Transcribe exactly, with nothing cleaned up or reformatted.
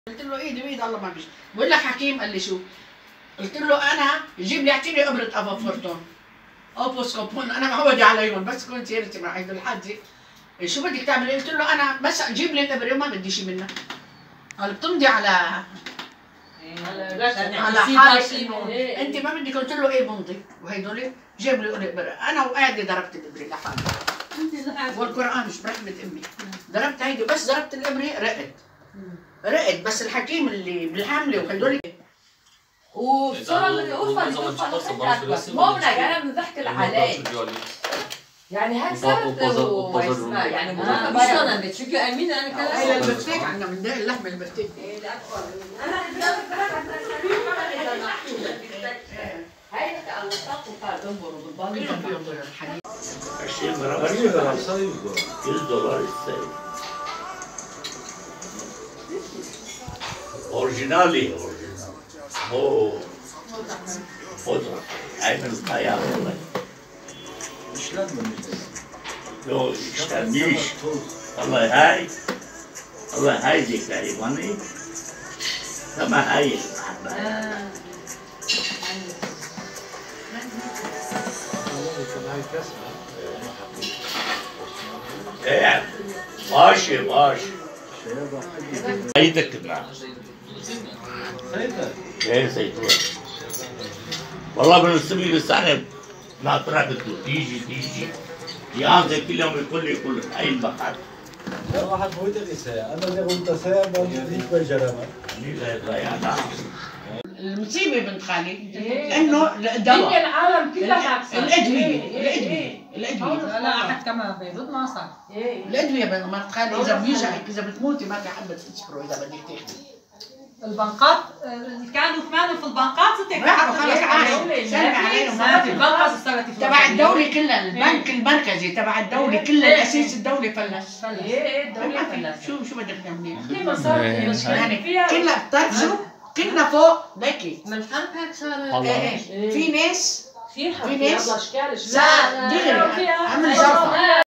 قلت له ايدي بايد الله ما بيش. بقول لك حكيم قال لي شو؟ قلت له انا جيب لي اعطيني ابره افافورتون اوبوسكوبون، انا معودة عليهم بس كنت سيرتي مع عيد الحاج. شو بدك تعملي؟ قلت له انا بس جيب لي الابره وما بدي شيء منها. قال بتمضي على على حالك انه انت ما بدك. قلت له ايه بمضي، وهيدول جاب لي ابره، انا وقاعده ضربت الابره لحالي والقران مش برحمه امي. ضربت هيدي بس ضربت الابره رقت رقت بس الحكيم اللي بالحمله وهدول وصار اللي اوصل يوصل مو بنك انا بنضحك عليه يعني هيك صارت يعني مش انا بتشوفي امينه انا كذا هي البفتيك عندنا من ده اللحمه البفتيك انا هاي على الطاق وصار دمبر وبالبالي دمبر الحديد عشرين دولار كل دولار السيد اورجينالي اورجينال مو خضرة هاي من الطيارة والله İşler mi? لو اشتغليش والله هاي والله هاي دي كريماني كما هاي ايه ماشي ماشي هاي تكتبها ايه زيتون والله من السبيل للسنة ناطرة بده تيجي تيجي جيان زي كل يوم يقول لي يقول هاي المقعد واحد هو تغيسها انا اللي قلت ساعه بديك بجرمه المصيبه بنت خالي انه الدواء العالم كلها الادويه الادويه الادويه لا احد كمان بيرد ما صار الادويه بنت خالي اذا بيجي اذا بتموتي ما في حبه تسبرو اذا بدك تاخذي البنقات كانوا كمان في البنقات ستك راحوا خلص عاشوا سلمي عليهم ما في البنقات اشتغلت تبع الدولة كلها البنك المركزي تبع الدولة كلها الأسيس الدولة فلس ايه ايه الدولة فلس شو شو بدك تعملي؟ كيف صار يعني كلها بتعرفوا كلنا فوق ليكي من حرب هيك صار ايه في ناس في في ناس اشكال لا دغري عمل جرفة